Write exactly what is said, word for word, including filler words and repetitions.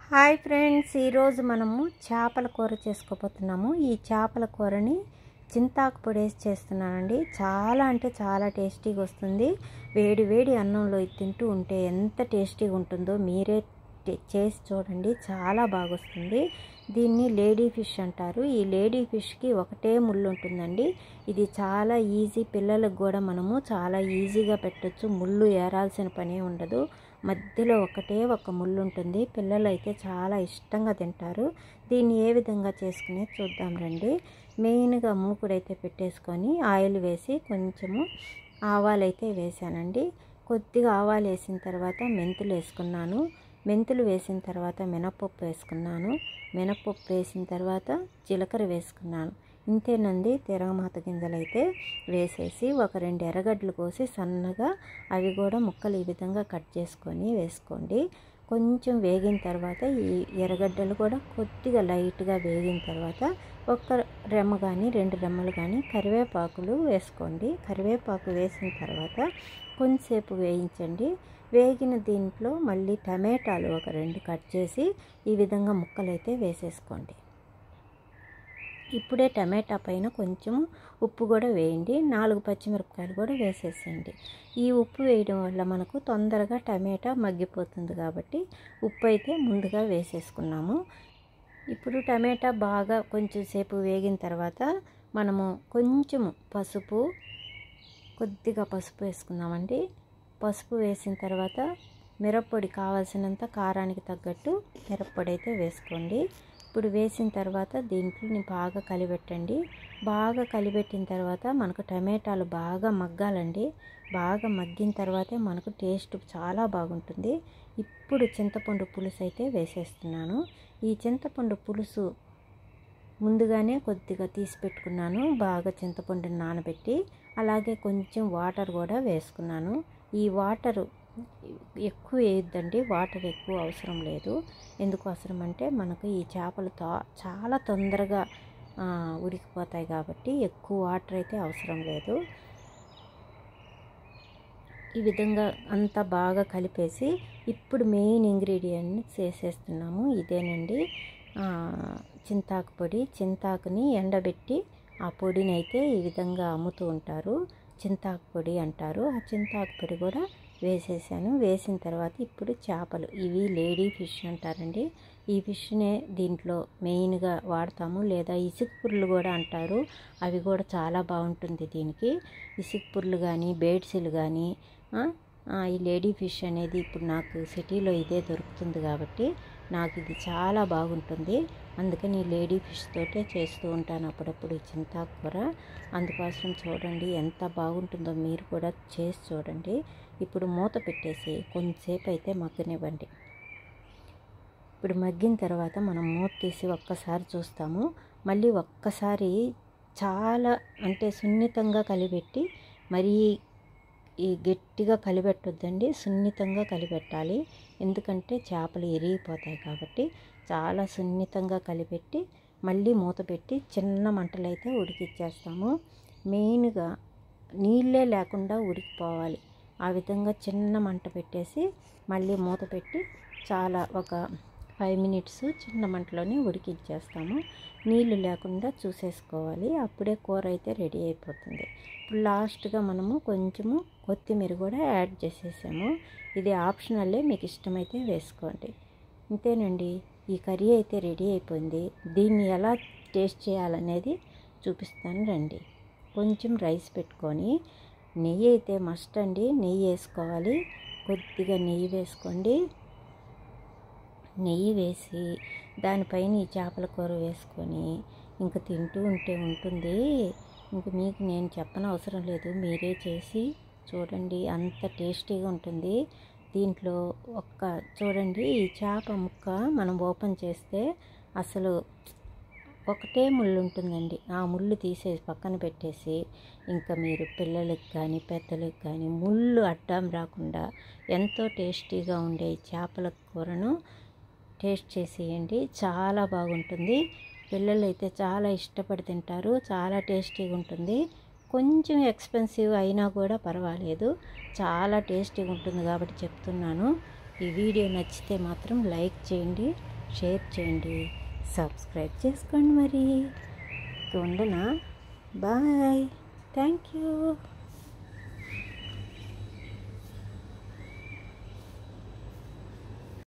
Hi friends, ఈరోజు మనము చేపల కూర చేసుకోబోతున్నాము. ఈ చేపల కూరని చింతాకు పొడి వేసి చేస్తున్నానండి. చాలా అంటే చాలా టేస్టీగా వస్తుంది. వేడి వేడి అన్నంలో ఇది తింటూ ఉంటే ఎంత టేస్టీగా ఉంటుందో మీరే చేసి చూడండి. చాలా బాగా వస్తుంది. దీన్ని లేడీ ఫిష్ అంటారు. ఈ లేడీ ఫిష్కి ఒకటే ముళ్ళు ఉంటుందండి. ఇది చాలా ఈజీ, పిల్లలకు కూడా మనము చాలా ఈజీగా పెట్టచ్చు. ముళ్ళు ఏరాల్సిన పనే ఉండదు. మధ్యలో ఒకటే ఒక ముళ్ళు ఉంటుంది. పిల్లలు అయితే చాలా ఇష్టంగా తింటారు. దీన్ని ఏ విధంగా చేసుకునే చూద్దాం రండి. మెయిన్గా మూకుడైతే పెట్టేసుకొని ఆయిల్ వేసి కొంచెము ఆవాలైతే వేసానండి. కొద్దిగా ఆవాలు వేసిన తర్వాత మెంతులు వేసుకున్నాను. మెంతులు వేసిన తర్వాత మినపప్పు వేసుకున్నాను. మినపప్పు వేసిన తర్వాత జీలకర్ర వేసుకున్నాను. ఇంతేనండి. తిరగమాత గింజలు అయితే వేసేసి ఒక రెండు ఎర్రగడ్డలు కోసి సన్నగా అవి కూడా ముక్కలు ఈ విధంగా కట్ చేసుకొని వేసుకోండి. కొంచెం వేగిన తర్వాత ఈ ఎర్రగడ్డలు కూడా కొద్దిగా లైట్గా వేగిన తర్వాత ఒక రెమ్మ కానీ రెండు రెమ్మలు కానీ కరివేపాకులు వేసుకోండి. కరివేపాకు వేసిన తర్వాత కొంచెంసేపు వేయించండి. వేగిన దీంట్లో మళ్ళీ టమాటాలు ఒక రెండు కట్ చేసి ఈ విధంగా ముక్కలు అయితే వేసేసుకోండి. ఇప్పుడే టమాటా పైన కొంచెం ఉప్పు కూడా వేయండి. నాలుగు పచ్చిమిరపకాయలు కూడా వేసేసేయండి. ఈ ఉప్పు వేయడం వల్ల మనకు తొందరగా టమాటా మగ్గిపోతుంది కాబట్టి ఉప్పు అయితే ముందుగా వేసేసుకున్నాము. ఇప్పుడు టమాటా బాగా కొంచెం సేపు వేగిన తర్వాత మనము కొంచెము పసుపు కొద్దిగా పసుపు వేసుకుందామండి. పసుపు వేసిన తర్వాత మిరప్పొడి కావాల్సినంత కారానికి తగ్గట్టు మిరప్పొడి అయితే వేసుకోండి. ఇప్పుడు వేసిన తర్వాత దీంట్లో బాగా కలిపెట్టండి. బాగా కలిపెట్టిన తర్వాత మనకు టమాటాలు బాగా మగ్గాలండి. బాగా మగ్గిన తర్వాతే మనకు టేస్ట్ చాలా బాగుంటుంది. ఇప్పుడు చింతపండు పులుసు అయితే వేసేస్తున్నాను. ఈ చింతపండు పులుసు ముందుగానే కొద్దిగా తీసి పెట్టుకున్నాను. బాగా చింతపండుని నానబెట్టి అలాగే కొంచెం వాటర్ కూడా వేసుకున్నాను. ఈ వాటరు ఎక్కువ వేయొద్దండి. వాటర్ ఎక్కువ అవసరం లేదు. ఎందుకు అవసరం అంటే మనకు ఈ చేపలు చాలా తొందరగా ఉడికిపోతాయి కాబట్టి ఎక్కువ వాటర్ అయితే అవసరం లేదు. ఈ విధంగా అంతా బాగా కలిపేసి ఇప్పుడు మెయిన్ ఇంగ్రీడియంట్స్ వేసేస్తున్నాము. ఇదేనండి చింతాకు పొడి. చింతాకుని ఎండబెట్టి ఆ పొడిని అయితే ఈ విధంగా అమ్ముతూ ఉంటారు. చింతాకు పొడి అంటారు. ఆ చింతాకు పొడి కూడా వేసేసాను. వేసిన తర్వాత ఇప్పుడు చేపలు, ఇవి లేడీ ఫిష్ అంటారండి. ఈ ఫిష్నే దీంట్లో మెయిన్గా వాడతాము. లేదా ఇసుకపుర్లు కూడా అంటారు. అవి కూడా చాలా బాగుంటుంది దీనికి. ఇసుకపుర్లు కానీ బేడ్సిలు కానీ ఈ లేడీ ఫిష్ అనేది ఇప్పుడు నాకు సిటీలో ఇదే దొరుకుతుంది కాబట్టి నాకు ఇది చాలా బాగుంటుంది. అందుకని ఈ లేడీ ఫిష్ తోటే చేస్తూ ఉంటాను అప్పుడప్పుడు ఈ చింతాకు కూర. అందుకోసం చూడండి ఎంత బాగుంటుందో మీరు కూడా చేసి చూడండి. ఇప్పుడు మూత పెట్టేసి కొంచెంసేపు అయితే మగ్గనివ్వండి. ఇప్పుడు మగ్గిన తర్వాత మనం మూత తీసి ఒక్కసారి చూస్తాము. మళ్ళీ ఒక్కసారి చాలా అంటే సున్నితంగా కలిపెట్టి మరీ ఈ గట్టిగా కలిపెట్టొద్దండి. సున్నితంగా కలిపెట్టాలి. ఎందుకంటే చేపలు ఎరిగిపోతాయి కాబట్టి చాలా సున్నితంగా కలిపెట్టి మళ్ళీ మూత పెట్టి చిన్న మంటలు అయితే ఉడికిచ్చేస్తాము. మెయిన్గా నీళ్ళే లేకుండా ఉడికిపోవాలి. ఆ విధంగా చిన్న మంట పెట్టేసి మళ్ళీ మూత పెట్టి చాలా ఒక ఫైవ్ మినిట్స్ చిన్న మంటలోనే ఉడికిచ్చేస్తాము. నీళ్ళు లేకుండా చూసేసుకోవాలి. అప్పుడే కూర అయితే రెడీ అయిపోతుంది. ఇప్పుడు లాస్ట్గా మనము కొంచెము కొత్తిమీర కూడా యాడ్ చేసేసాము. ఇది ఆప్షనల్లే, మీకు ఇష్టమైతే వేసుకోండి. ఇంతేనండి. ఈ కర్రీ అయితే రెడీ అయిపోయింది. దీన్ని ఎలా టేస్ట్ చేయాలనేది చూపిస్తాను రండి. కొంచెం రైస్ పెట్టుకొని నెయ్యి అయితే మస్ట్ అండి. నెయ్యి వేసుకోవాలి. కొద్దిగా నెయ్యి వేసుకోండి. నెయ్యి వేసి దానిపైన ఈ చేపల కూర వేసుకొని ఇంక తింటూ ఉంటే ఉంటుంది. ఇంక మీకు నేను చెప్పనవసరం లేదు. మీరే చేసి చూడండి. అంత టేస్టీగా ఉంటుంది. దీంట్లో ఒక్క చూడండి, ఈ చేప ముక్క మనం ఓపెన్ చేస్తే అసలు ఒకటే ముళ్ళు ఉంటుందండి. ఆ ముళ్ళు తీసేసి పక్కన పెట్టేసి ఇంకా మీరు పిల్లలకు కానీ పెద్దలకు కానీ ముళ్ళు అడ్డం రాకుండా ఎంతో టేస్టీగా ఉండే చేపల కూరను టేస్ట్ చేసేయండి. చాలా బాగుంటుంది. పిల్లలు అయితే చాలా ఇష్టపడి తింటారు. చాలా టేస్టీగా ఉంటుంది. కొంచెం ఎక్స్పెన్సివ్ అయినా కూడా పర్వాలేదు. చాలా టేస్టీగా ఉంటుంది కాబట్టి చెప్తున్నాను. ఈ వీడియో నచ్చితే మాత్రం లైక్ చేయండి, షేర్ చేయండి, సబ్స్క్రైబ్ చేసుకోండి. మరి ఉండనా, బాయ్, థ్యాంక్ యూ.